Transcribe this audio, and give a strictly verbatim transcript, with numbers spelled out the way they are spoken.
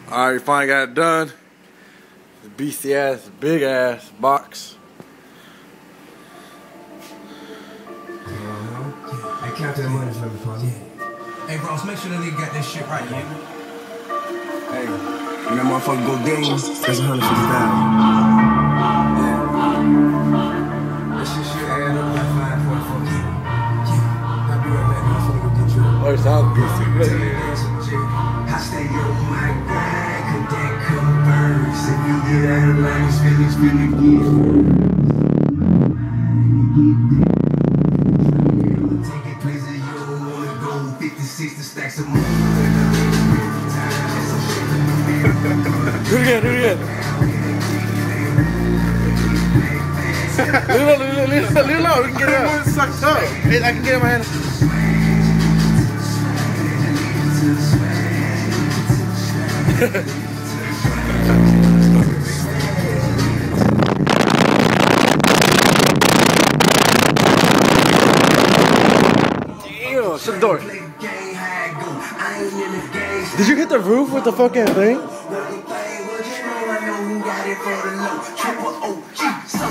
Alright, finally got it done. This beastie ass, big ass box. Uh-huh. Hey, count that money for me, partner. Hey, Ross, make sure that nigga got that shit right, man. Hey, when that motherfucker go down, that's one hundred fifty thousand. Yeah. That shit should add up like five point four. Yeah. I'll be right back. I'm finna go get you. Oh, it sounds beastie. Look at it. I stay on my grind, could that converse? If you get out of line, it's feelings finna get take it places you don't wanna go. Fifty, sixty stacks of money. Do it again, do it again. Leave it, leave it, leave it, leave it low. We can get it out. Sucked up. Hey, I can get it in my hand. Damn, shut the door. Did you hit the roof with the fucking thing?